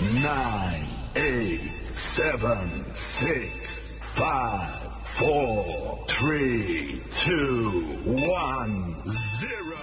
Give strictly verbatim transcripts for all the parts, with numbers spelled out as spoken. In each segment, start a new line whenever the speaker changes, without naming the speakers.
nine, eight, seven, six, five, four, three, two, one, zero.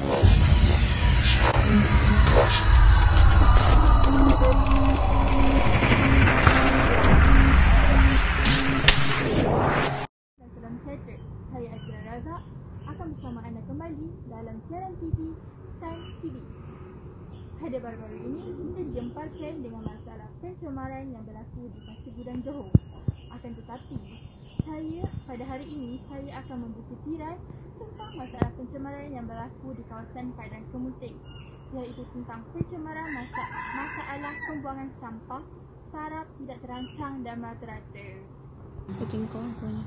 Salam sejahtera, saya Azira Razak akan bersama anda kembali dalam siaran T V Sains T V. Pada baru-baru ini, kita digemparkan dengan masalah pencemaran yang berlaku di Pasir Gudang Johor. Akan tetapi, saya pada hari ini, saya akan membuka tirai tentang masalah pencemaran yang berlaku di kawasan Padang Kemuting, iaitu tentang pencemaran masa masalah pembuangan sampah, sarap tidak terancang dan merata-rata.
Kucing kau banyak.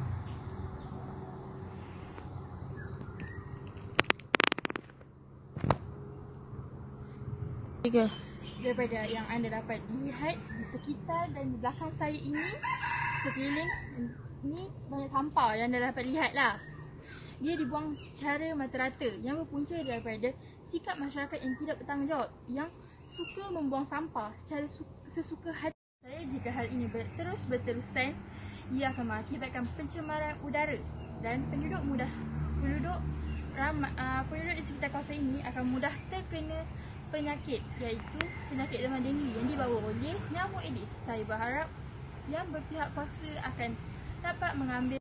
Tiga.
Daripada yang anda dapat lihat di sekitar dan di belakang saya ini, sekeliling ini banyak sampah yang anda dapat lihat lah. Dia dibuang secara merata-rata yang berpunca daripada sikap masyarakat yang tidak bertanggungjawab, yang suka membuang sampah secara sesuka hati. Saya jika hal ini terus berterusan, ia akan mengakibatkan pencemaran udara dan penduduk mudah penduduk ramai uh, penduduk di sekitar kawasan ini akan mudah terkena penyakit, iaitu penyakit demam denggi yang dibawa oleh nyamuk Aedes. Saya berharap yang berpihak kuasa akan dapat mengambil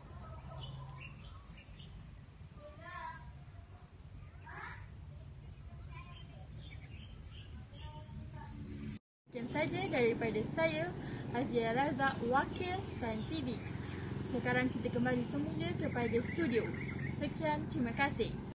sekian saja daripada saya, Azira Razak, wakil Sains T V. Sekarang kita kembali semula kepada studio. Sekian, terima kasih.